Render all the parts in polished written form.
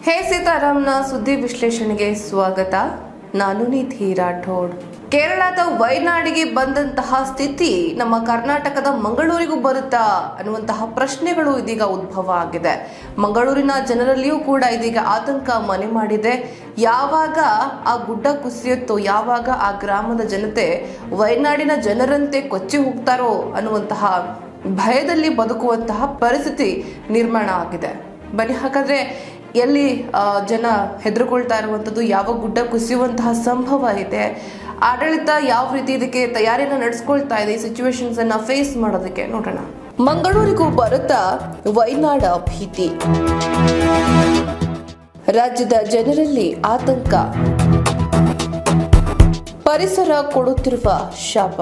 ಹೇ ಸೀತಾರಾಮ್ನ ಸುದ್ದಿ ವಿಶ್ಲೇಷಣೆಗೆ ಸ್ವಾಗತ. ನಾನು ನಿಧಿ ರಾಠೋಡ್. ಕೇರಳದ ವಯನಾಡಿಗೆ ಬಂದಂತಹ ಸ್ಥಿತಿ ನಮ್ಮ ಕರ್ನಾಟಕದ ಮಂಗಳೂರಿಗೂ ಬರುತ್ತಾ ಅನ್ನುವಂತಹ ಪ್ರಶ್ನೆಗಳು ಇದೀಗ ಉದ್ಭವ ಆಗಿದೆ. ಮಂಗಳೂರಿನ ಜನರಲ್ಲಿಯೂ ಕೂಡ ಇದೀಗ ಆತಂಕ ಮನೆ ಮಾಡಿದೆ. ಯಾವಾಗ ಆ ಗುಡ್ಡ ಕುಸಿಯುತ್ತೋ, ಯಾವಾಗ ಆ ಗ್ರಾಮದ ಜನತೆ ವಯನಾಡಿನ ಜನರಂತೆ ಕೊಚ್ಚಿ ಹೋಗ್ತಾರೋ ಅನ್ನುವಂತಹ ಭಯದಲ್ಲಿ ಬದುಕುವಂತಹ ಪರಿಸ್ಥಿತಿ ನಿರ್ಮಾಣ ಆಗಿದೆ. ಬನ್ನಿ ಹಾಗಾದ್ರೆ ಎಲ್ಲಿ ಜನ ಹೆದರ್ಕೊಳ್ತಾ ಇರುವಂಥದ್ದು, ಯಾವ ಗುಡ್ಡ ಕುಸಿಯುವಂತಹ ಸಂಭವ ಇದೆ, ಆಡಳಿತ ಯಾವ ರೀತಿ ಇದಕ್ಕೆ ತಯಾರಿನ ನಡೆಸ್ಕೊಳ್ತಾ ಇದೆ, ಈ ಸಿಚುವೇಶನ್ಸ್ ಅನ್ನ ಫೇಸ್ ಮಾಡೋದಕ್ಕೆ ನೋಡೋಣ. ಮಂಗಳೂರಿಗೂ ಬರುತ್ತಾ ವಯನಾಡ ಭೀತಿ, ರಾಜ್ಯದ ಜನರಲ್ಲಿ ಆತಂಕ, ಪರಿಸರ ಕೊಡುತ್ತಿರುವ ಶಾಪ.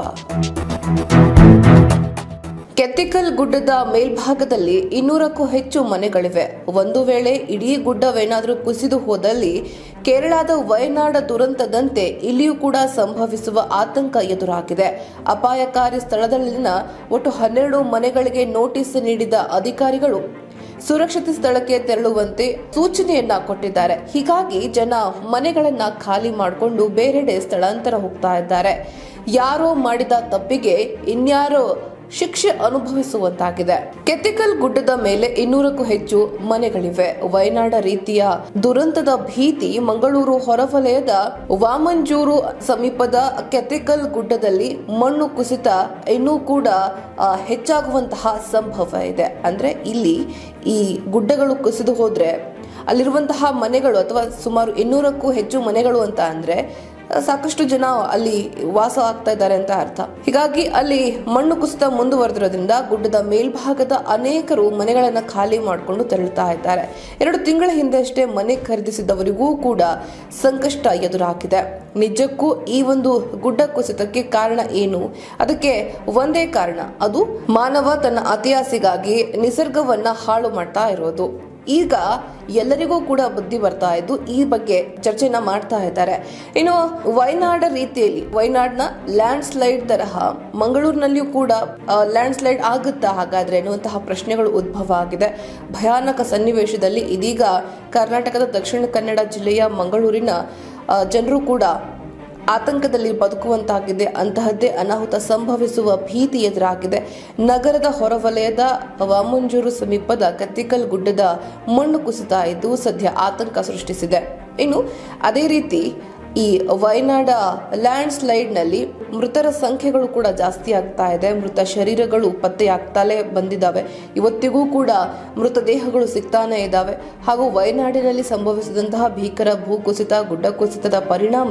ಕೆತ್ತಿಕಲ್ ಗುಡ್ಡದ ಮೇಲ್ಭಾಗದಲ್ಲಿ 200ಕ್ಕೂ ಹೆಚ್ಚು ಮನೆಗಳಿವೆ. ಒಂದು ವೇಳೆ ಇಡೀ ಗುಡ್ಡವೇನಾದರೂ ಕುಸಿದು ಹೋದಲ್ಲಿ ಕೇರಳದ ವಯನಾಡ ದುರಂತದಂತೆ ಇಲ್ಲಿಯೂ ಕೂಡ ಸಂಭವಿಸುವ ಆತಂಕ ಎದುರಾಗಿದೆ. ಅಪಾಯಕಾರಿ ಸ್ಥಳದಲ್ಲಿನ ಒಟ್ಟು 12 ಮನೆಗಳಿಗೆ ನೋಟಿಸ್ ನೀಡಿದ ಅಧಿಕಾರಿಗಳು ಸುರಕ್ಷಿತ ಸ್ಥಳಕ್ಕೆ ತೆರಳುವಂತೆ ಸೂಚನೆಯನ್ನ ಕೊಟ್ಟಿದ್ದಾರೆ. ಹೀಗಾಗಿ ಜನ ಮನೆಗಳನ್ನ ಖಾಲಿ ಮಾಡಿಕೊಂಡು ಬೇರೆಡೆ ಸ್ಥಳಾಂತರ ಹೋಗ್ತಾ ಇದ್ದಾರೆ. ಯಾರೋ ಮಾಡಿದ ತಪ್ಪಿಗೆ ಇನ್ಯಾರೋ ಶಿಕ್ಷೆ ಅನುಭವಿಸುವಂತಾಗಿದೆ. ಕೆತ್ತಿಕಲ್ ಗುಡ್ಡದ ಮೇಲೆ 200ಕ್ಕೂ ಹೆಚ್ಚು ಮನೆಗಳಿವೆ. ವಯನಾಡ ರೀತಿಯ ದುರಂತದ ಭೀತಿ ಮಂಗಳೂರು ಹೊರವಲಯದ ವಾಮಂಜೂರು ಸಮೀಪದ ಕೆತ್ತಿಕಲ್ ಗುಡ್ಡದಲ್ಲಿ ಮಣ್ಣು ಕುಸಿತ ಇನ್ನೂ ಕೂಡ ಹೆಚ್ಚಾಗುವಂತಹ ಸಂಭವ ಇದೆ. ಅಂದ್ರೆ ಇಲ್ಲಿ ಈ ಗುಡ್ಡಗಳು ಕುಸಿದು ಹೋದ್ರೆ ಅಲ್ಲಿರುವಂತಹ ಮನೆಗಳು ಅಥವಾ ಸುಮಾರು 200ಕ್ಕೂ ಹೆಚ್ಚು ಮನೆಗಳು ಅಂತ ಅಂದ್ರೆ ಸಾಕಷ್ಟು ಜನ ಅಲ್ಲಿ ವಾಸ ಆಗ್ತಾ ಇದ್ದಾರೆ ಅಂತ ಅರ್ಥ. ಹೀಗಾಗಿ ಅಲ್ಲಿ ಮಣ್ಣು ಕುಸಿತ ಮುಂದುವರೆದಿರೋದ್ರಿಂದ ಗುಡ್ಡದ ಮೇಲ್ಭಾಗದ ಅನೇಕರು ಮನೆಗಳನ್ನ ಖಾಲಿ ಮಾಡಿಕೊಂಡು ತೆರಳುತ್ತಾ ಇದ್ದಾರೆ. 2 ತಿಂಗಳ ಹಿಂದೆ ಅಷ್ಟೇ ಮನೆ ಖರೀದಿಸಿದವರಿಗೂ ಕೂಡ ಸಂಕಷ್ಟ ಎದುರಾಗಿದೆ. ನಿಜಕ್ಕೂ ಈ ಒಂದು ಗುಡ್ಡ ಕುಸಿತಕ್ಕೆ ಕಾರಣ ಏನು? ಅದಕ್ಕೆ ಒಂದೇ ಕಾರಣ, ಅದು ಮಾನವ ತನ್ನ ಅತಿಯಾಸೆಗಾಗಿ ನಿಸರ್ಗವನ್ನ ಹಾಳು ಮಾಡ್ತಾ ಇರೋದು. ಈಗ ಎಲ್ಲರಿಗೂ ಕೂಡ ಬುದ್ಧಿ ಬರ್ತಾ ಇದ್ದು ಈ ಬಗ್ಗೆ ಚರ್ಚೆನ ಮಾಡ್ತಾ ಇದ್ದಾರೆ. ಇನ್ನು ವಯನಾಡ ರೀತಿಯಲ್ಲಿ ವಯನಾಡ್ನ ಲ್ಯಾಂಡ್ ಸ್ಲೈಡ್ ತರಹ ಮಂಗಳೂರಿನಲ್ಲಿಯೂ ಕೂಡ ಲ್ಯಾಂಡ್ ಸ್ಲೈಡ್ ಆಗುತ್ತಾ ಹಾಗಾದ್ರೆ ಎನ್ನುವಂತಹ ಪ್ರಶ್ನೆಗಳು ಉದ್ಭವ ಆಗಿದೆ. ಭಯಾನಕ ಸನ್ನಿವೇಶದಲ್ಲಿ ಇದೀಗ ಕರ್ನಾಟಕದ ದಕ್ಷಿಣ ಕನ್ನಡ ಜಿಲ್ಲೆಯ ಮಂಗಳೂರಿನ ಜನರು ಕೂಡ ಆತಂಕದಲ್ಲಿ ಬದುಕುವಂತಾಗಿದೆ. ಅಂತಹದ್ದೇ ಅನಾಹುತ ಸಂಭವಿಸುವ ಭೀತಿ ಎದುರಾಗಿದೆ. ನಗರದ ಹೊರವಲಯದ ವಾಮಂಜೂರು ಸಮೀಪದ ಕೆತ್ತಿಕಲ್ ಗುಡ್ಡದ ಮಣ್ಣು ಕುಸಿತ ಇದ್ದು ಸದ್ಯ ಆತಂಕ ಸೃಷ್ಟಿಸಿದೆ. ಇನ್ನು ಅದೇ ರೀತಿ ಈ ವಯನಾಡ ಲ್ಯಾಂಡ್ ಸ್ಲೈಡ್ ನಲ್ಲಿ ಮೃತರ ಸಂಖ್ಯೆಗಳು ಕೂಡ ಜಾಸ್ತಿ ಆಗ್ತಾ ಇದೆ. ಮೃತ ಶರೀರಗಳು ಪತ್ತೆಯಾಗ್ತಲೇ ಬಂದಿದ್ದಾವೆ. ಇವತ್ತಿಗೂ ಕೂಡ ಮೃತದೇಹಗಳು ಸಿಗ್ತಾನೆ ಇದ್ದಾವೆ. ಹಾಗೂ ವಯನಾಡಿನಲ್ಲಿ ಸಂಭವಿಸಿದಂತಹ ಭೀಕರ ಭೂಕುಸಿತ, ಗುಡ್ಡ ಕುಸಿತದ ಪರಿಣಾಮ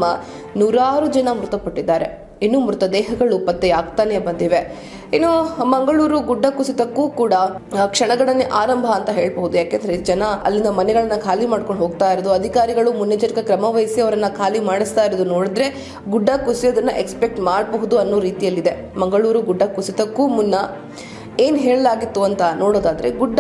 100 ಜನ ಮೃತಪಟ್ಟಿದ್ದಾರೆ. ಇನ್ನು ಮೃತದೇಹಗಳು ಪತ್ತೆಯಾಗ್ತಾನೆ ಬಂದಿವೆ. ಇನ್ನು ಮಂಗಳೂರು ಗುಡ್ಡ ಕುಸಿತಕ್ಕೂ ಕೂಡ ಕ್ಷಣಗಣನೆ ಆರಂಭ ಅಂತ ಹೇಳ್ಬಹುದು. ಯಾಕೆಂದ್ರೆ ಜನ ಅಲ್ಲಿನ ಮನೆಗಳನ್ನ ಖಾಲಿ ಮಾಡ್ಕೊಂಡು ಹೋಗ್ತಾ ಇರೋದು, ಅಧಿಕಾರಿಗಳು ಮುನ್ನೆಚ್ಚರಿಕಾ ಕ್ರಮ ವಹಿಸಿ ಅವರನ್ನ ಖಾಲಿ ಮಾಡಿಸ್ತಾ ಇರೋದು ನೋಡಿದ್ರೆ ಗುಡ್ಡ ಕುಸಿಯೋದನ್ನ ಎಕ್ಸ್ಪೆಕ್ಟ್ ಮಾಡಬಹುದು ಅನ್ನೋ ರೀತಿಯಲ್ಲಿದೆ. ಮಂಗಳೂರು ಗುಡ್ಡ ಕುಸಿತಕ್ಕೂ ಮುನ್ನ ಏನ್ ಹೇಳಲಾಗಿತ್ತು ಅಂತ ನೋಡೋದಾದ್ರೆ, ಗುಡ್ಡ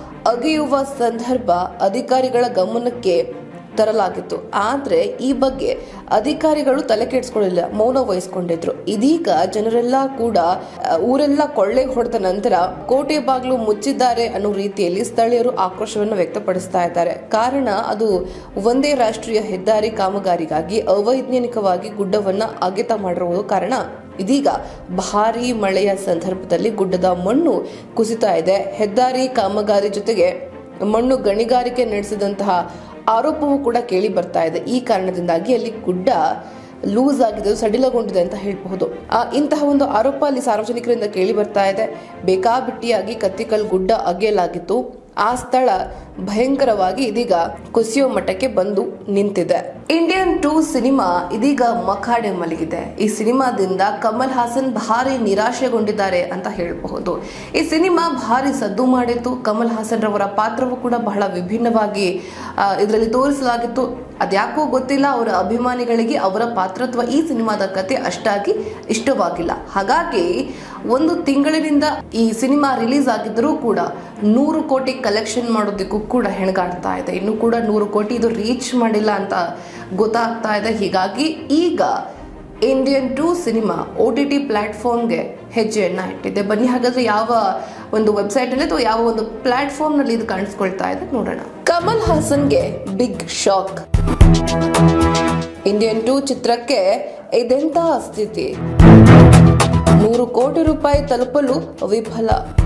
ಅಗೆಯುವ ಸಂದರ್ಭ ಅಧಿಕಾರಿಗಳ ಗಮನಕ್ಕೆ ತರಲಾಗಿತ್ತು. ಆದ್ರೆ ಈ ಬಗ್ಗೆ ಅಧಿಕಾರಿಗಳು ತಲೆ ಕೆಡಿಸ್ಕೊಳ್ಳಿಲ್ಲ, ಮೌನ ವಹಿಸ್ಕೊಂಡಿದ್ರು. ಇದೀಗ ಜನರೆಲ್ಲ ಕೂಡ ಊರೆಲ್ಲ ಕೊಳ್ಳೆ ಹೊಡೆದ ನಂತರ ಕೋಟೆ ಬಾಗಿಲು ಮುಚ್ಚಿದ್ದಾರೆ ಅನ್ನೋ ರೀತಿಯಲ್ಲಿ ಸ್ಥಳೀಯರು ಆಕ್ರೋಶವನ್ನು ವ್ಯಕ್ತಪಡಿಸ್ತಾ ಇದ್ದಾರೆ. ಕಾರಣ ಅದು ಒಂದೇ ರಾಷ್ಟ್ರೀಯ ಹೆದ್ದಾರಿ ಕಾಮಗಾರಿಗಾಗಿ ಅವೈಜ್ಞಾನಿಕವಾಗಿ ಗುಡ್ಡವನ್ನ ಅಗೆತ ಮಾಡಿರುವುದು ಕಾರಣ. ಇದೀಗ ಭಾರೀ ಮಳೆಯ ಸಂದರ್ಭದಲ್ಲಿ ಗುಡ್ಡದ ಮಣ್ಣು ಕುಸಿತಾ ಇದೆ. ಹೆದ್ದಾರಿ ಕಾಮಗಾರಿ ಜೊತೆಗೆ ಮಣ್ಣು ಗಣಿಗಾರಿಕೆ ನಡೆಸಿದಂತಹ ಆರೋಪವೂ ಕೂಡ ಕೇಳಿ ಬರ್ತಾ ಇದೆ. ಈ ಕಾರಣದಿಂದಾಗಿ ಅಲ್ಲಿ ಗುಡ್ಡ ಲೂಸ್ ಆಗಿದೆ, ಸಡಿಲಗೊಂಡಿದೆ ಅಂತ ಹೇಳಬಹುದು. ಇಂತಹ ಒಂದು ಆರೋಪ ಅಲ್ಲಿ ಸಾರ್ವಜನಿಕರಿಂದ ಕೇಳಿ ಬರ್ತಾ ಇದೆ. ಬೇಕಾಬಿಟ್ಟಿಯಾಗಿ ಕೆತ್ತಿಕಲ್ ಗುಡ್ಡ ಅಗೆಯಲಾಗಿತ್ತು. ಆ ಸ್ಥಳ ಭಯಂಕರವಾಗಿ ಇದೀಗ ಕುಸಿಯೋ ಮಟ್ಟಕ್ಕೆ ಬಂದು ನಿಂತಿದೆ. ಇಂಡಿಯನ್ 2 ಸಿನಿಮಾ ಇದೀಗ ಮಖಾಡೆ ಮಲಗಿದೆ. ಈ ಸಿನಿಮಾದಿಂದ ಕಮಲ್ ಹಾಸನ್ ಭಾರಿ ನಿರಾಶೆಗೊಂಡಿದ್ದಾರೆ ಅಂತ ಹೇಳಬಹುದು. ಈ ಸಿನಿಮಾ ಭಾರಿ ಸದ್ದು ಮಾಡಿತ್ತು. ಕಮಲ್ ಹಾಸನ್ ರವರ ಪಾತ್ರವೂ ಕೂಡ ಬಹಳ ವಿಭಿನ್ನವಾಗಿ ಇದರಲ್ಲಿ ತೋರಿಸಲಾಗಿತ್ತು. ಅದ್ಯಾಕೋ ಗೊತ್ತಿಲ್ಲ, ಅವರ ಅಭಿಮಾನಿಗಳಿಗೆ ಅವರ ಪಾತ್ರತ್ವ ಈ ಸಿನಿಮಾದ ಕತೆ ಅಷ್ಟಾಗಿ ಇಷ್ಟವಾಗಿಲ್ಲ. ಹಾಗಾಗಿ 1 ತಿಂಗಳಿನಿಂದ ಈ ಸಿನಿಮಾ ರಿಲೀಸ್ ಆಗಿದ್ದರೂ ಕೂಡ 100 ಕೋಟಿ ಕಲೆಕ್ಷನ್ ಮಾಡೋದಕ್ಕೂ ಕೂಡ ಹೆಣಗಾಡ್ತಾ ಇದೆ. ಇನ್ನು ಕೂಡ 100 ಕೋಟಿ ಇದು ರೀಚ್ ಮಾಡಿಲ್ಲ ಅಂತ ಗೊತ್ತಾಗ್ತಾ ಇದೆ. ಹೀಗಾಗಿ ಈಗ ಇಂಡಿಯನ್ 2 ಸಿನಿಮಾ OTT ಪ್ಲಾಟ್ಫಾರ್ಮ್ಗೆ ಹೆಜ್ಜೆಯನ್ನ ಇಟ್ಟಿದೆ. ಬನ್ನಿ ಹಾಗಾದ್ರೆ ಯಾವ ಒಂದು ವೆಬ್ಸೈಟ್ ಅಲ್ಲಿ ಅಥವಾ ಯಾವ ಒಂದು ಪ್ಲಾಟ್ಫಾರ್ಮ್ ನಲ್ಲಿ ಇದು ಕಾಣಿಸ್ಕೊಳ್ತಾ ಇದೆ ನೋಡೋಣ. ಕಮಲ್ ಹಾಸನ್ಗೆ ಬಿಗ್ ಶಾಕ್. ಇಂಡಿಯನ್ 2 ಚಿತ್ರಕ್ಕೆ ಇದೆಂತಹ ಸ್ಥಿತಿ? 100 ಕೋಟಿ ರೂಪಾಯಿ ತಲುಪಲು ವಿಫಲ.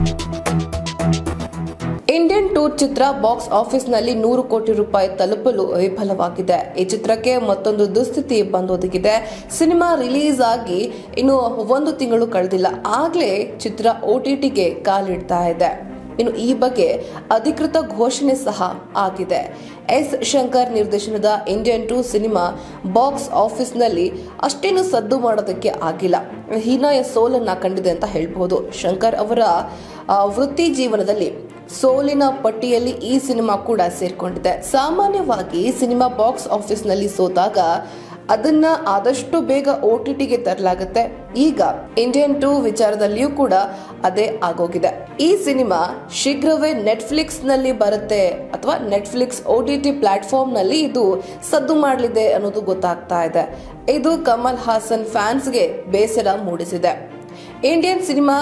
ಇಂಡಿಯನ್ 2 ಚಿತ್ರ ಬಾಕ್ಸ್ ಆಫೀಸ್ನಲ್ಲಿ 100 ಕೋಟಿ ರೂಪಾಯಿ ತಲುಪಲು ವಿಫಲವಾಗಿದೆ. ಈ ಚಿತ್ರಕ್ಕೆ ಮತ್ತೊಂದು ದುಸ್ಥಿತಿ ಬಂದೊದಗಿದೆ. ಸಿನಿಮಾ ರಿಲೀಸ್ ಆಗಿ ಇನ್ನು 1 ತಿಂಗಳು ಕಳೆದಿಲ್ಲ, ಆಗ್ಲೇ ಚಿತ್ರ OTTಗೆ ಕಾಲಿಡ್ತಾ ಇದೆ. ಇನ್ನು ಈ ಬಗ್ಗೆ ಅಧಿಕೃತ ಘೋಷಣೆ ಸಹ ಆಗಿದೆ. ಎಸ್ ಶಂಕರ್ ನಿರ್ದೇಶನದ ಇಂಡಿಯನ್ 2 ಸಿನಿಮಾ ಬಾಕ್ಸ್ ಆಫೀಸ್ನಲ್ಲಿ ಅಷ್ಟೇನು ಸದ್ದು ಮಾಡೋದಕ್ಕೆ ಆಗಿಲ್ಲ. ಹೀನಾಯ ಸೋಲನ್ನ ಕಂಡಿದೆ ಅಂತ ಹೇಳ್ಬಹುದು. ಶಂಕರ್ ಅವರ ವೃತ್ತಿ ಜೀವನದಲ್ಲಿ ಸೋಲಿನ ಪಟ್ಟಿಯಲ್ಲಿ ಈ ಸಿನಿಮಾ ಕೂಡ ಸೇರ್ಕೊಂಡಿದೆ. ಸಾಮಾನ್ಯವಾಗಿ ಸಿನಿಮಾ ಬಾಕ್ಸ್ ಆಫೀಸ್ನಲ್ಲಿ ಸೋತಾಗ ಅದನ್ನ ಆದಷ್ಟು ಬೇಗ OTTಗೆ ತರಲಾಗುತ್ತೆ. ಈಗ ಇಂಡಿಯನ್ 2 ವಿಚಾರದಲ್ಲಿಯೂ ಕೂಡ ಅದೇ ಆಗೋಗಿದೆ. ಈ ಸಿನಿಮಾ ಶೀಘ್ರವೇ ನೆಟ್ಫ್ಲಿಕ್ಸ್ ನಲ್ಲಿ ಬರುತ್ತೆ ಅಥವಾ ನೆಟ್ಫ್ಲಿಕ್ಸ್ OTT ಪ್ಲಾಟ್ಫಾರ್ಮ್ ನಲ್ಲಿ ಇದು ಸದ್ದು ಮಾಡಲಿದೆ ಅನ್ನೋದು ಗೊತ್ತಾಗ್ತಾ ಇದೆ. ಇದು ಕಮಲ್ ಹಾಸನ್ ಫ್ಯಾನ್ಸ್ಗೆ ಬೇಸರ ಮೂಡಿಸಿದೆ. ಇಂಡಿಯನ್ ಸಿನಿಮಾ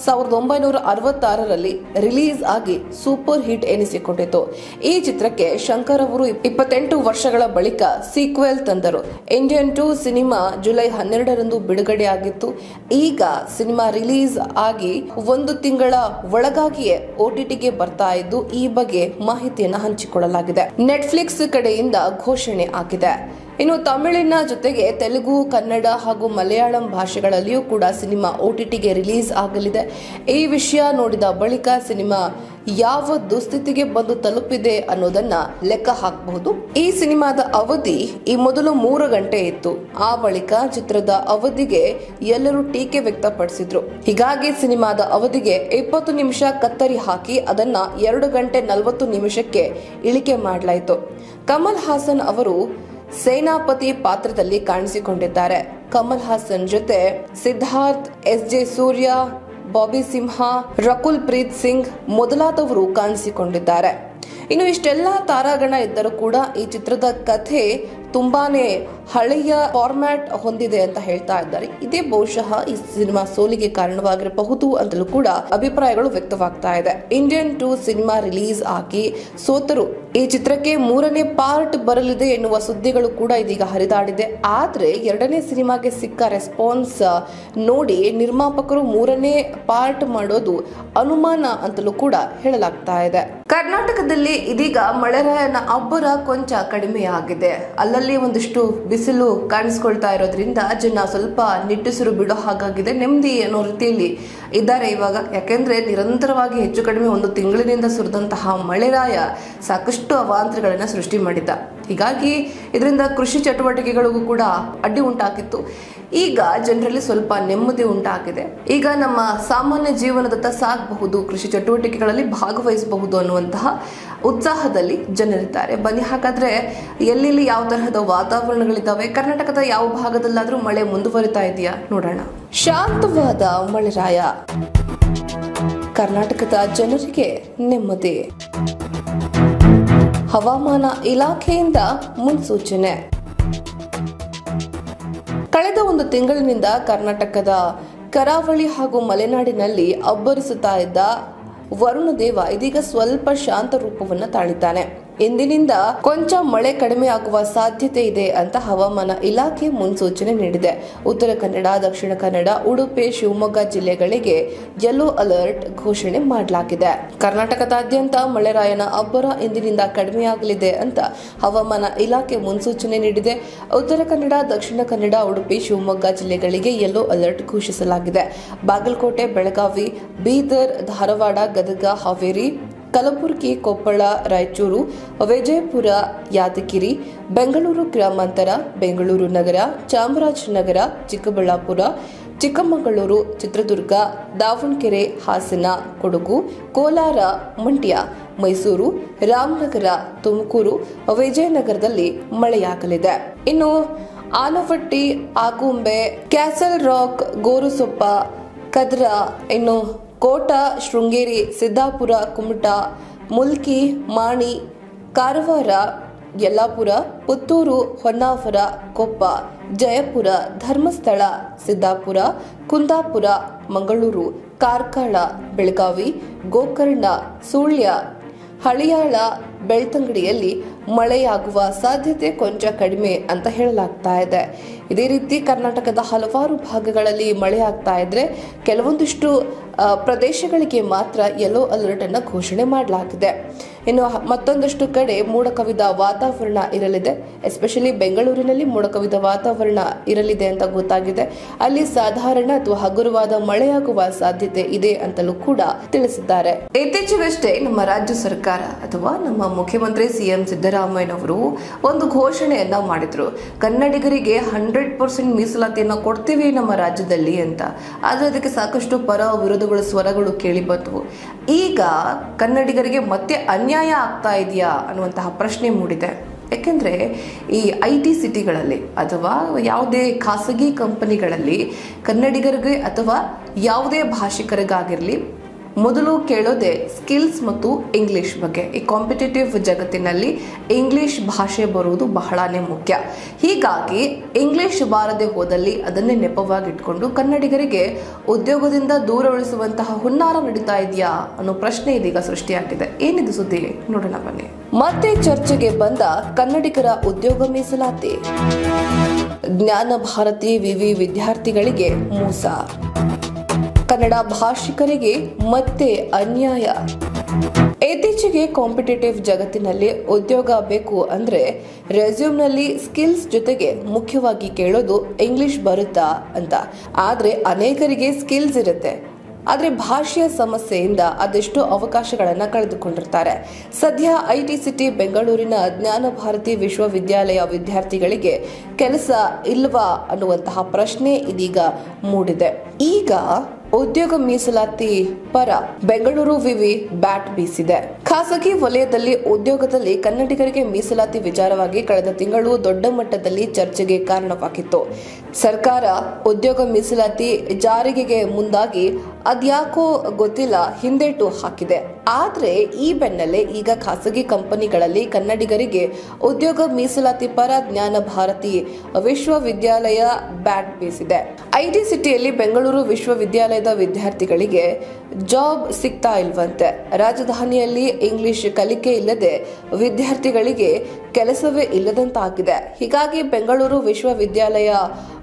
1966ರಲ್ಲಿ ರಿಲೀಸ್ ಆಗಿ ಸೂಪರ್ ಹಿಟ್ ಎನಿಸಿಕೊಂಡಿತು. ಈ ಚಿತ್ರಕ್ಕೆ ಶಂಕರ್ ಅವರು 28 ವರ್ಷಗಳ ಬಳಿಕ ಸೀಕ್ವೆಲ್ ತಂದರು. ಇಂಡಿಯನ್ 2 ಸಿನಿಮಾ ಜುಲೈ 12ರಂದು ಬಿಡುಗಡೆಯಾಗಿತ್ತು. ಈಗ ಸಿನಿಮಾ ರಿಲೀಸ್ ಆಗಿ 1 ತಿಂಗಳ ಒಳಗಾಗಿಯೇ OTTಗೆ ಬರ್ತಾ ಇದ್ದು, ಈ ಬಗ್ಗೆ ಮಾಹಿತಿಯನ್ನು ಹಂಚಿಕೊಳ್ಳಲಾಗಿದೆ. ನೆಟ್ಫ್ಲಿಕ್ಸ್ ಕಡೆಯಿಂದ ಘೋಷಣೆ ಆಗಿದೆ. ಇನ್ನು ತಮಿಳಿನ ಜೊತೆಗೆ ತೆಲುಗು, ಕನ್ನಡ ಹಾಗೂ ಮಲಯಾಳಂ ಭಾಷೆಗಳಲ್ಲಿಯೂ ಕೂಡ ಸಿನಿಮಾ OTTಗೆ ರಿಲೀಸ್ ಆಗಲಿದೆ. ಈ ವಿಷಯ ನೋಡಿದ ಬಳಿಕ ಸಿನಿಮಾ ಯಾವ ದುಸ್ಥಿತಿಗೆ ಬಂದು ತಲುಪಿದೆ ಅನ್ನೋದನ್ನ ಲೆಕ್ಕ ಹಾಕಬಹುದು. ಈ ಸಿನಿಮಾದ ಅವಧಿ ಈ ಮೊದಲು 3 ಗಂಟೆ ಇತ್ತು. ಆ ಬಳಿಕ ಚಿತ್ರದ ಅವಧಿಗೆ ಎಲ್ಲರೂ ಟೀಕೆ ವ್ಯಕ್ತಪಡಿಸಿದ್ರು. ಹೀಗಾಗಿ ಸಿನಿಮಾದ ಅವಧಿಗೆ 20 ನಿಮಿಷ ಕತ್ತರಿ ಹಾಕಿ ಅದನ್ನ 2 ಗಂಟೆ 40 ನಿಮಿಷಕ್ಕೆ ಇಳಿಕೆ ಮಾಡಲಾಯಿತು. ಕಮಲ್ ಹಾಸನ್ ಅವರು ಸೇನಾಪತಿ ಪಾತ್ರದಲ್ಲಿ ಕಾಣಿಸಿಕೊಂಡಿದ್ದಾರೆ. ಕಮಲ್ ಹಾಸನ್ ಜೊತೆ ಸಿದ್ಧಾರ್ಥ್, SJ ಸೂರ್ಯ, ಬಾಬಿ ಸಿಂಹ, ರಕುಲ್ ಪ್ರೀತ್ ಸಿಂಗ್ ಮೊದಲಾದವರು ಕಾಣಿಸಿಕೊಂಡಿದ್ದಾರೆ. ಇನ್ನು ಇಷ್ಟೆಲ್ಲ ತಾರಾಗಣ ಇದ್ದರೂ ಕೂಡ ಈ ಚಿತ್ರದ ಕಥೆ ತುಂಬಾನೇ ಹಳೆಯ ಫಾರ್ಮ್ಯಾಟ್ ಹೊಂದಿದೆ ಅಂತ ಹೇಳ್ತಾ ಇದ್ದಾರೆ. ಇದೇ ಬಹುಶಃ ಈ ಸಿನಿಮಾ ಸೋಲಿಗೆ ಕಾರಣವಾಗಿರಬಹುದು ಅಂತಲೂ ಕೂಡ ಅಭಿಪ್ರಾಯಗಳು ವ್ಯಕ್ತವಾಗ್ತಾ ಇದೆ. ಇಂಡಿಯನ್ 2 ಸಿನಿಮಾ ರಿಲೀಸ್ ಆಗಿ ಸೋತರು. ಈ ಚಿತ್ರಕ್ಕೆ 3ನೇ ಪಾರ್ಟ್ ಬರಲಿದೆ ಎನ್ನುವ ಸುದ್ದಿಗಳು ಕೂಡ ಇದೀಗ ಹರಿದಾಡಿದೆ. ಆದ್ರೆ 2ನೇ ಸಿನಿಮಾಗೆ ಸಿಕ್ಕ ರೆಸ್ಪಾನ್ಸ್ ನೋಡಿ ನಿರ್ಮಾಪಕರು 3ನೇ ಪಾರ್ಟ್ ಮಾಡೋದು ಅನುಮಾನ ಅಂತಲೂ ಕೂಡ ಹೇಳಲಾಗ್ತಾ ಇದೆ. ಕರ್ನಾಟಕದಲ್ಲಿ ಇದೀಗ ಮಳೆರಾಯನ ಅಬ್ಬರ ಕೊಂಚ ಕಡಿಮೆಯಾಗಿದೆ. ಅಲ್ಲಲ್ಲಿ ಒಂದಿಷ್ಟು ಬಿಸಿಲು ಕಾಣಿಸ್ಕೊಳ್ತಾ ಇರೋದ್ರಿಂದ ಜನ ಸ್ವಲ್ಪ ನಿಟ್ಟುಸಿರು ಬಿಡೋ ಹಾಗಾಗಿದೆ. ನೆಮ್ಮದಿ ಅನ್ನೋ ರೀತಿಯಲ್ಲಿ ಇದ್ದಾರೆ ಇವಾಗ. ಯಾಕೆಂದ್ರೆ ನಿರಂತರವಾಗಿ ಹೆಚ್ಚು ಕಡಿಮೆ 1 ತಿಂಗಳಿನಿಂದ ಸುರಿದಂತಹ ಮಳೆರಾಯ ಸಾಕಷ್ಟು ಅವಾಂತರಗಳನ್ನ ಸೃಷ್ಟಿ ಮಾಡಿದ್ದ. ಹೀಗಾಗಿ ಇದರಿಂದ ಕೃಷಿ ಚಟುವಟಿಕೆಗಳಿಗೂ ಕೂಡ ಅಡ್ಡಿ ಉಂಟಾಗಿತ್ತು. ಈಗ ಜನರಲ್ಲಿ ಸ್ವಲ್ಪ ನೆಮ್ಮದಿ ಉಂಟಾಗಿದೆ. ಈಗ ನಮ್ಮ ಸಾಮಾನ್ಯ ಜೀವನದತ್ತ ಸಾಗಬಹುದು, ಕೃಷಿ ಚಟುವಟಿಕೆಗಳಲ್ಲಿ ಭಾಗವಹಿಸಬಹುದು ಅನ್ನುವಂತಹ ಉತ್ಸಾಹದಲ್ಲಿ ಜನರಿದ್ದಾರೆ. ಬನ್ನಿ ಹಾಗಾದ್ರೆ ಎಲ್ಲೆಲ್ಲಿ ಯಾವ ತರಹದ ವಾತಾವರಣಗಳಿದ್ದಾವೆ, ಕರ್ನಾಟಕದ ಯಾವ ಭಾಗದಲ್ಲಾದ್ರೂ ಮಳೆ ಮುಂದುವರಿತಾ ಇದೆಯಾ ನೋಡೋಣ. ಶಾಂತವಾದ ಮಳೆರಾಯ, ಕರ್ನಾಟಕದ ಜನರಿಗೆ ನೆಮ್ಮದಿ. ಹವಾಮಾನ ಇಲಾಖೆಯಿಂದ ಮುನ್ಸೂಚನೆ. ಕಳೆದ 1 ತಿಂಗಳಿನಿಂದ ಕರ್ನಾಟಕದ ಕರಾವಳಿ ಹಾಗೂ ಮಲೆನಾಡಿನಲ್ಲಿ ಅಬ್ಬರಿಸುತ್ತಾ ಇದ್ದ ವರುಣ ದೇವ ಇದೀಗ ಸ್ವಲ್ಪ ಶಾಂತ ರೂಪವನ್ನು ತಾಳಿದ್ದಾನೆ. ಇಂದಿನಿಂದ ಕೊಂಚ ಮಳೆ ಕಡಿಮೆ ಆಗುವ ಸಾಧ್ಯತೆ ಇದೆ ಅಂತ ಹವಾಮಾನ ಇಲಾಖೆ ಮುನ್ಸೂಚನೆ ನೀಡಿದೆ. ಉತ್ತರ ಕನ್ನಡ, ದಕ್ಷಿಣ ಕನ್ನಡ, ಉಡುಪಿ, ಶಿವಮೊಗ್ಗ ಜಿಲ್ಲೆಗಳಿಗೆ ಯೆಲ್ಲೋ ಅಲರ್ಟ್ ಘೋಷಣೆ ಮಾಡಲಾಗಿದೆ. ಕರ್ನಾಟಕದಾದ್ಯಂತ ಮಳೆರಾಯನ ಅಬ್ಬರ ಇಂದಿನಿಂದ ಕಡಿಮೆಯಾಗಲಿದೆ ಅಂತ ಹವಾಮಾನ ಇಲಾಖೆ ಮುನ್ಸೂಚನೆ ನೀಡಿದೆ. ಉತ್ತರ ಕನ್ನಡ, ದಕ್ಷಿಣ ಕನ್ನಡ, ಉಡುಪಿ, ಶಿವಮೊಗ್ಗ ಜಿಲ್ಲೆಗಳಿಗೆ ಯೆಲ್ಲೋ ಅಲರ್ಟ್ ಘೋಷಿಸಲಾಗಿದೆ. ಬಾಗಲಕೋಟೆ, ಬೆಳಗಾವಿ, ಬೀದರ್, ಧಾರವಾಡ, ಗದಗ, ಹಾವೇರಿ, ಕಲಬುರಗಿ, ಕೊಪ್ಪಳ, ರಾಯಚೂರು, ವಿಜಯಪುರ, ಯಾದಗಿರಿ, ಬೆಂಗಳೂರು ಗ್ರಾಮಾಂತರ, ಬೆಂಗಳೂರು ನಗರ, ಚಾಮರಾಜನಗರ, ಚಿಕ್ಕಬಳ್ಳಾಪುರ, ಚಿಕ್ಕಮಗಳೂರು, ಚಿತ್ರದುರ್ಗ, ದಾವಣಗೆರೆ, ಹಾಸನ, ಕೊಡಗು, ಕೋಲಾರ, ಮಂಡ್ಯ, ಮೈಸೂರು, ರಾಮನಗರ, ತುಮಕೂರು, ವಿಜಯನಗರದಲ್ಲಿ ಮಳೆಯಾಗಲಿದೆ. ಇನ್ನು ಆನವಟ್ಟಿ, ಆಗುಂಬೆ, ಕ್ಯಾಸಲ್ ರಾಕ್, ಗೋರುಸೊಪ್ಪ, ಕದ್ರ, ಇನ್ನು ಕೋಟ, ಶೃಂಗೇರಿ, ಸಿದ್ದಾಪುರ, ಕುಮಟಾ, ಮುಲ್ಕಿ, ಮಾಣಿ, ಕಾರವಾರ, ಯಲ್ಲಾಪುರ, ಪುತ್ತೂರು, ಹೊನ್ನಾವರ, ಕೊಪ್ಪ, ಜಯಪುರ, ಧರ್ಮಸ್ಥಳ, ಸಿದ್ದಾಪುರ, ಕುಂದಾಪುರ, ಮಂಗಳೂರು, ಕಾರ್ಕಳ, ಬೆಳಗಾವಿ, ಗೋಕರ್ಣ, ಸುಳ್ಯ, ಹಳಿಯಾಳ, ಬೆಳ್ತಂಗಡಿಯಲ್ಲಿ ಮಳೆಯಾಗುವ ಸಾಧ್ಯತೆ ಕೊಂಚ ಕಡಿಮೆ ಅಂತ ಹೇಳಲಾಗ್ತಾ ಇದೆ. ಇದೇ ರೀತಿ ಕರ್ನಾಟಕದ ಹಲವಾರು ಭಾಗಗಳಲ್ಲಿ ಮಳೆ ಆಗ್ತಾ ಇದ್ರೆ ಕೆಲವೊಂದಿಷ್ಟು ಪ್ರದೇಶಗಳಿಗೆ ಮಾತ್ರ ಯೆಲ್ಲೋ ಅಲರ್ಟ್ ಅನ್ನು ಘೋಷಣೆ ಮಾಡಲಾಗಿದೆ. ಇನ್ನು ಮತ್ತೊಂದಷ್ಟು ಕಡೆ ಮೋಡ ಕವಿದ ವಾತಾವರಣ ಇರಲಿದೆ. ಎಸ್ಪೆಷಲಿ ಬೆಂಗಳೂರಿನಲ್ಲಿ ಮೋಡ ಕವಿದ ವಾತಾವರಣ ಇರಲಿದೆ ಅಂತ ಗೊತ್ತಾಗಿದೆ. ಅಲ್ಲಿ ಸಾಧಾರಣ ಅಥವಾ ಹಗುರವಾದ ಮಳೆಯಾಗುವ ಸಾಧ್ಯತೆ ಇದೆ ಅಂತಲೂ ಕೂಡ ತಿಳಿಸಿದ್ದಾರೆ. ಇತ್ತೀಚೆಗಷ್ಟೇ ನಮ್ಮ ರಾಜ್ಯ ಸರ್ಕಾರ ಅಥವಾ ನಮ್ಮ ಮುಖ್ಯಮಂತ್ರಿ ಸಿಎಂ ಸಿದ್ದರಾಮಯ್ಯನವರು ಒಂದು ಘೋಷಣೆಯನ್ನ ಮಾಡಿದ್ರು. ಕನ್ನಡಿಗರಿಗೆ 100% ಮೀಸಲಾತಿಯನ್ನ ಕೊಡ್ತೀವಿ ನಮ್ಮ ರಾಜ್ಯದಲ್ಲಿ ಅಂತ. ಆದ್ರೆ ಅದಕ್ಕೆ ಸಾಕಷ್ಟು ಪರ ವಿರೋಧಗಳು ಸ್ವರಗಳು ಕೇಳಿ ಬಂದವು. ಈಗ ಕನ್ನಡಿಗರಿಗೆ ಮತ್ತೆ ಅನ್ಯಾಯ ಆಗ್ತಾ ಇದೆಯಾ ಅನ್ನುವಂತಹ ಪ್ರಶ್ನೆ ಮೂಡಿದೆ. ಯಾಕೆಂದ್ರೆ ಈ IT ಸಿಟಿಗಳಲ್ಲಿ ಅಥವಾ ಯಾವುದೇ ಖಾಸಗಿ ಕಂಪನಿಗಳಲ್ಲಿ ಕನ್ನಡಿಗರಿಗೆ ಅಥವಾ ಯಾವುದೇ ಭಾಷಿಕರಿಗಾಗಿರಲಿ ಮೊದಲು ಕೇಳೋದೆ ಸ್ಕಿಲ್ಸ್ ಮತ್ತು ಇಂಗ್ಲಿಷ್ ಬಗ್ಗೆ. ಈ ಕಾಂಪಿಟೇಟಿವ್ ಜಗತ್ತಿನಲ್ಲಿ ಇಂಗ್ಲಿಷ್ ಭಾಷೆ ಬರುವುದು ಬಹಳನೇ ಮುಖ್ಯ. ಹೀಗಾಗಿ ಇಂಗ್ಲಿಷ್ ಬಾರದೆ ಹೋದಲ್ಲಿ ಅದನ್ನೇ ನೆಪವಾಗಿಟ್ಕೊಂಡು ಕನ್ನಡಿಗರಿಗೆ ಉದ್ಯೋಗದಿಂದ ದೂರ ಉಳಿಸುವಂತಹ ಹುನ್ನಾರ ನಡೀತಾ ಇದೆಯಾ ಅನ್ನೋ ಪ್ರಶ್ನೆ ಇದೀಗ ಸೃಷ್ಟಿಯಾಗಿದೆ. ಏನಿದು ಸುದ್ದಿ ನೋಡೋಣ ಬನ್ನಿ. ಮತ್ತೆ ಚರ್ಚೆಗೆ ಬಂದ ಕನ್ನಡಿಗರ ಉದ್ಯೋಗ ಮೀಸಲಾತಿ. ಜ್ಞಾನ ಭಾರತಿ ವಿವಿ ವಿದ್ಯಾರ್ಥಿಗಳಿಗೆ ಮೋಸ, ಕನ್ನಡ ಭಾಷಿಕರಿಗೆ ಮತ್ತೆ ಅನ್ಯಾಯ. ಇತ್ತೀಚೆಗೆ ಕಾಂಪಿಟೇಟಿವ್ ಜಗತ್ತಿನಲ್ಲಿ ಉದ್ಯೋಗ ಬೇಕು ಅಂದ್ರೆ ರೆಸ್ಯೂಮ್ನಲ್ಲಿ ಸ್ಕಿಲ್ಸ್ ಜೊತೆಗೆ ಮುಖ್ಯವಾಗಿ ಕೇಳೋದು ಇಂಗ್ಲಿಷ್ ಬರುತ್ತಾ ಅಂತ. ಆದ್ರೆ ಅನೇಕರಿಗೆ ಸ್ಕಿಲ್ಸ್ ಇರುತ್ತೆ, ಆದ್ರೆ ಭಾಷೆಯ ಸಮಸ್ಯೆಯಿಂದ ಅದೆಷ್ಟೋ ಅವಕಾಶಗಳನ್ನ ಕಳೆದುಕೊಂಡಿರ್ತಾರೆ. ಸದ್ಯ IT ಸಿಟಿ ಬೆಂಗಳೂರಿನ ಜ್ಞಾನ ಭಾರತಿ ವಿಶ್ವವಿದ್ಯಾಲಯ ವಿದ್ಯಾರ್ಥಿಗಳಿಗೆ ಕೆಲಸ ಇಲ್ವಾ ಅನ್ನುವಂತಹ ಪ್ರಶ್ನೆ ಇದೀಗ ಮೂಡಿದೆ. ಈಗ ಉದ್ಯೋಗ ಮೀಸಲಾತಿ ಪರ ಬೆಂಗಳೂರು ವಿವಿ ಬ್ಯಾಟ್ ಬೀಸಿದೆ. ಖಾಸಗಿ ವಲಯದಲ್ಲಿ ಉದ್ಯೋಗದಲ್ಲಿ ಕನ್ನಡಿಗರಿಗೆ ಮೀಸಲಾತಿ ವಿಚಾರವಾಗಿ ಕಳೆದ ತಿಂಗಳು ದೊಡ್ಡ ಮಟ್ಟದಲ್ಲಿ ಚರ್ಚೆಗೆ ಕಾರಣವಾಗಿತ್ತು. ಸರ್ಕಾರ ಉದ್ಯೋಗ ಮೀಸಲಾತಿ ಜಾರಿಗೆ ಮುಂದಾಗಿ ಅದ್ಯಾಕೋ ಗೊತ್ತಿಲ್ಲ ಹಿಂದೇಟು ಹಾಕಿದೆ. ಆದ್ರೆ ಈ ಬೆನ್ನಲ್ಲೇ ಈಗ ಖಾಸಗಿ ಕಂಪನಿಗಳಲ್ಲಿ ಕನ್ನಡಿಗರಿಗೆ ಉದ್ಯೋಗ ಮೀಸಲಾತಿ ಪರ ಜ್ಞಾನ ಭಾರತಿ ವಿಶ್ವವಿದ್ಯಾಲಯ ಬ್ಯಾಟ್ ಬೀಸಿದೆ. IT ಸಿಟಿಯಲ್ಲಿ ಬೆಂಗಳೂರು ವಿಶ್ವವಿದ್ಯಾಲಯದ ವಿದ್ಯಾರ್ಥಿಗಳಿಗೆ ಜಾಬ್ ಸಿಗ್ತಾ ಇಲ್ವಂತೆ. ರಾಜಧಾನಿಯಲ್ಲಿ ಇಂಗ್ಲಿಷ್ ಕಲಿಕೆ ಇಲ್ಲದೆ ವಿದ್ಯಾರ್ಥಿಗಳಿಗೆ ಕೆಲಸವೇ ಇಲ್ಲದಂತಾಗಿದೆ. ಹೀಗಾಗಿ ಬೆಂಗಳೂರು ವಿಶ್ವವಿದ್ಯಾಲಯ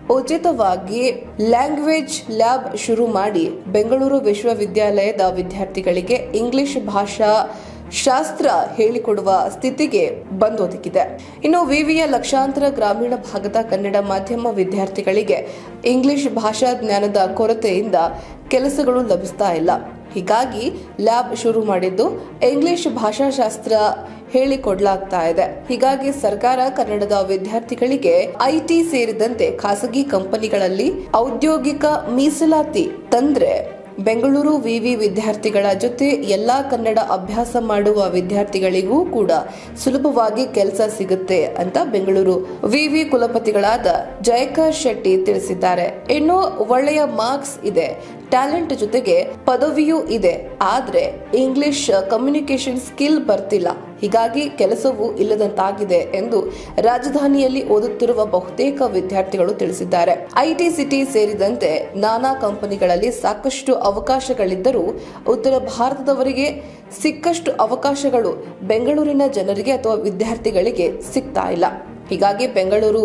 ಉಚಿತವಾಗಿ ಲ್ಯಾಂಗ್ವೇಜ್ ಲ್ಯಾಬ್ ಶುರು ಮಾಡಿ ಬೆಂಗಳೂರು ವಿಶ್ವವಿದ್ಯಾಲಯದ ವಿದ್ಯಾರ್ಥಿಗಳಿಗೆ ಇಂಗ್ಲಿಷ್ ಭಾಷಾ ಶಾಸ್ತ್ರ ಹೇಳಿಕೊಡುವ ಸ್ಥಿತಿಗೆ ಬಂದೊದಗಿದೆ. ಇನ್ನು ವಿವಿಯ ಲಕ್ಷಾಂತರ ಗ್ರಾಮೀಣ ಭಾಗದ ಕನ್ನಡ ಮಾಧ್ಯಮ ವಿದ್ಯಾರ್ಥಿಗಳಿಗೆ ಇಂಗ್ಲಿಷ್ ಭಾಷಾ ಜ್ಞಾನದ ಕೊರತೆಯಿಂದ ಕೆಲಸಗಳು ಲಭಿಸ್ತಾ ಇಲ್ಲ. ಹೀಗಾಗಿ ಲ್ಯಾಬ್ ಶುರು ಮಾಡಿದ್ದು ಇಂಗ್ಲಿಷ್ ಭಾಷಾಶಾಸ್ತ್ರ ಹೇಳಿಕೊಡ್ಲಾಗ್ತಾ ಇದೆ. ಹೀಗಾಗಿ ಸರ್ಕಾರ ಕನ್ನಡದ ವಿದ್ಯಾರ್ಥಿಗಳಿಗೆ IT ಸೇರಿದಂತೆ ಖಾಸಗಿ ಕಂಪನಿಗಳಲ್ಲಿ ಔದ್ಯೋಗಿಕ ಮೀಸಲಾತಿ ತಂದ್ರೆ ಬೆಂಗಳೂರು ವಿವಿ ವಿದ್ಯಾರ್ಥಿಗಳ ಜೊತೆ ಎಲ್ಲಾ ಕನ್ನಡ ಅಭ್ಯಾಸ ಮಾಡುವ ವಿದ್ಯಾರ್ಥಿಗಳಿಗೂ ಕೂಡ ಸುಲಭವಾಗಿ ಕೆಲಸ ಸಿಗುತ್ತೆ ಅಂತ ಬೆಂಗಳೂರು ವಿವಿ ಕುಲಪತಿಗಳಾದ ಜಯಕರ್ ಶೆಟ್ಟಿ ತಿಳಿಸಿದ್ದಾರೆ. ಇನ್ನು ಒಳ್ಳೆಯ ಮಾರ್ಕ್ಸ್ ಇದೆ, ಟ್ಯಾಲೆಂಟ್ ಜೊತೆಗೆ ಪದವಿಯೂ ಇದೆ, ಆದ್ರೆ ಇಂಗ್ಲಿಷ್ ಕಮ್ಯುನಿಕೇಶನ್ ಸ್ಕಿಲ್ ಬರ್ತಿಲ್ಲ. ಹೀಗಾಗಿ ಕೆಲಸವೂ ಇಲ್ಲದಂತಾಗಿದೆ ಎಂದು ರಾಜಧಾನಿಯಲ್ಲಿ ಓದುತ್ತಿರುವ ಬಹುತೇಕ ವಿದ್ಯಾರ್ಥಿಗಳು ತಿಳಿಸಿದ್ದಾರೆ. IT ಸಿಟಿ ಸೇರಿದಂತೆ ನಾನಾ ಕಂಪನಿಗಳಲ್ಲಿ ಸಾಕಷ್ಟು ಅವಕಾಶಗಳಿದ್ದರೂ ಉತ್ತರ ಭಾರತದವರಿಗೆ ಸಿಕ್ಕಷ್ಟು ಅವಕಾಶಗಳು ಬೆಂಗಳೂರಿನ ಜನರಿಗೆ ಅಥವಾ ವಿದ್ಯಾರ್ಥಿಗಳಿಗೆ ಸಿಗ್ತಾ ಇಲ್ಲ. ಹೀಗಾಗಿ ಬೆಂಗಳೂರು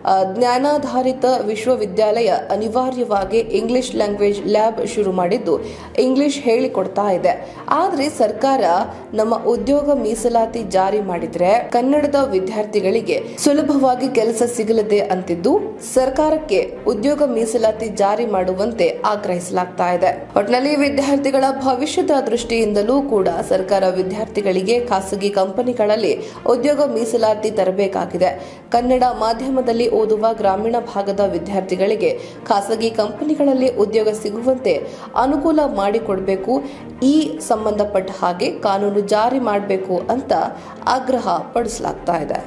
ಜ್ಞಾನಾಧಾರಿತ ವಿಶ್ವವಿದ್ಯಾಲಯ ಅನಿವಾರ್ಯವಾಗಿ ಇಂಗ್ಲಿಷ್ ಲ್ಯಾಂಗ್ವೇಜ್ ಲ್ಯಾಬ್ ಶುರು ಮಾಡಿದ್ದು ಇಂಗ್ಲಿಷ್ ಹೇಳಿಕೊಡ್ತಾ ಇದೆ. ಆದ್ರೆ ಸರ್ಕಾರ ನಮ್ಮ ಉದ್ಯೋಗ ಮೀಸಲಾತಿ ಜಾರಿ ಮಾಡಿದ್ರೆ ಕನ್ನಡದ ವಿದ್ಯಾರ್ಥಿಗಳಿಗೆ ಸುಲಭವಾಗಿ ಕೆಲಸ ಸಿಗಲಿದೆ ಅಂತಿದ್ದು ಸರ್ಕಾರಕ್ಕೆ ಉದ್ಯೋಗ ಮೀಸಲಾತಿ ಜಾರಿ ಮಾಡುವಂತೆ ಆಗ್ರಹಿಸಲಾಗ್ತಾ ಇದೆ. ಒಟ್ಟಿನಲ್ಲಿ ವಿದ್ಯಾರ್ಥಿಗಳ ಭವಿಷ್ಯದ ದೃಷ್ಟಿಯಿಂದಲೂ ಕೂಡ ಸರ್ಕಾರ ವಿದ್ಯಾರ್ಥಿಗಳಿಗೆ ಖಾಸಗಿ ಕಂಪನಿಗಳಲ್ಲಿ ಉದ್ಯೋಗ ಮೀಸಲಾತಿ ತರಬೇಕಾಗಿದೆ. ಕನ್ನಡ ಮಾಧ್ಯಮದಲ್ಲಿ ಓದುವ ಗ್ರಾಮೀಣ ಭಾಗದ ವಿದ್ಯಾರ್ಥಿಗಳಿಗೆ ಖಾಸಗಿ ಕಂಪನಿಗಳಲ್ಲಿ ಉದ್ಯೋಗ ಸಿಗುವಂತೆ ಅನುಕೂಲ ಮಾಡಿಕೊಡಬೇಕು. ಈ ಸಂಬಂಧಪಟ್ಟ ಹಾಗೆ ಕಾನೂನು ಜಾರಿ ಮಾಡಬೇಕು ಅಂತ ಆಗ್ರಹ ಪಡಿಸಲಾಗ್ತಾ ಇದೆ.